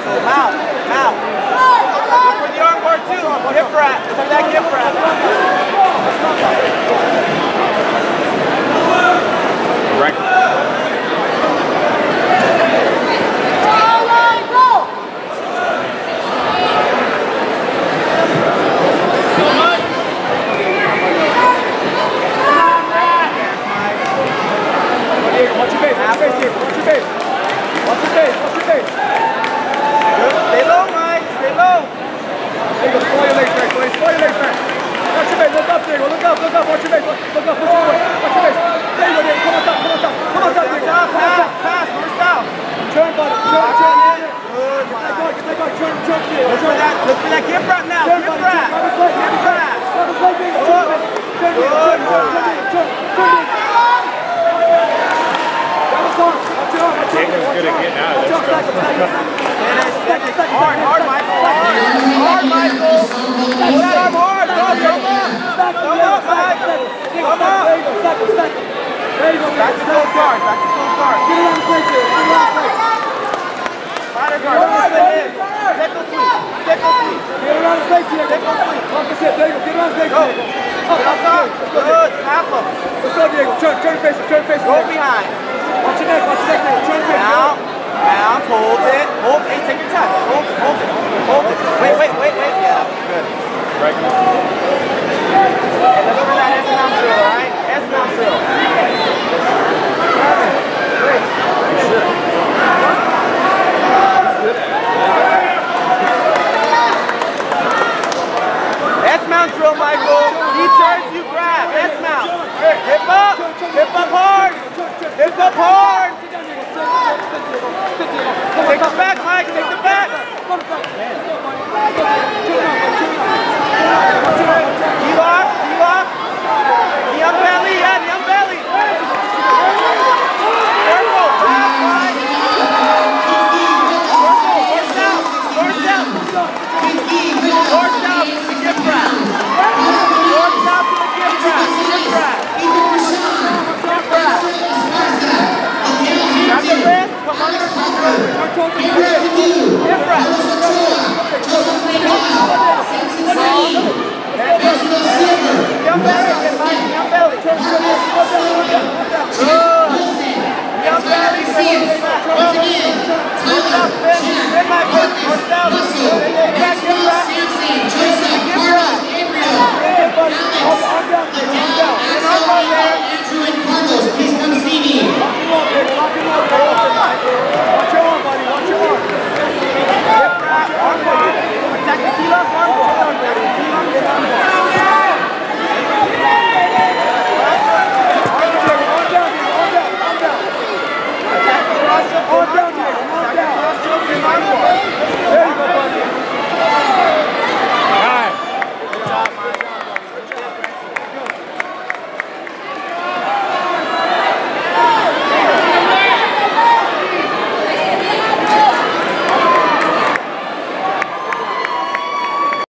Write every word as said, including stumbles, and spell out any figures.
So mount, mount. Look for the arm bar too. Hip wrap. Look for that hip wrap. Right. Watch your face, watch your face here, watch your face. Watch your face, watch your face. Good. Stay low, Mike, stay low. There you go, pull your legs back, boys, pull your legs back. Watch your face, look up, Diego, look up, look up, watch your face, look, look up, watch your face, watch your face. There you go, Diego, come on top, come on top, come on top, Diego. Pass, pass, pass, north south. Turn, buddy, turn, turn, turn. Good, Get that guard, get that guard, turn, turn, Diego. Look for that, look for that hip wrap now, Turn, hip buddy, wrap. turn, grab his leg, grab his leg, grab his leg, Diego, turn, turn, Diego, turn, turn, turn, turn, turn, Diego. Diego's good at getting out of this stuff. Hard, hard, Michael, hard. Hard, Michael. Pull that arm hard. Go, come up. Come up, Michael. Come up. There you go, stack it, stack it. There you go, Back to close guard, back to close guard. get around the plate here, get around the plate. Spider guard, don't split in. Sickle sweep, sickle sweep. Get around the plate here. Sickle sweep. Like I said, there you go, get around the plate, Go. Diego. Get on top. Good, snap them. Let's go, Diego. Turn, turn your face, turn your face. Go behind. Watch your neck, watch your neck, Diego. Turn your face. Mount, mount, hold it. Hold, hey, take your time. Hold, hold it, hold it. Wait, wait, wait, wait. Yeah, good. Right. Hey, let's go that S-mount drill, all right? S-mount drill. S-mount drill, Michael. He turns, you grab. S-mount. Hip up. Hip up hard. Hip up hard. Take the back, Mike. Take the back. D-lock. D-lock. Knee on belly. Yeah, knee on belly. Circle. Back, Mike. Circle. North south. North south. North south to the gift wrap. North south to the gift wrap. Gift wrap. Gift wrap. Grab the wrist. Come under. Gift wrap. Young belly. Get Mike. Young belly. Good. Young belly. North south. Spin. Spin, Mike. North south.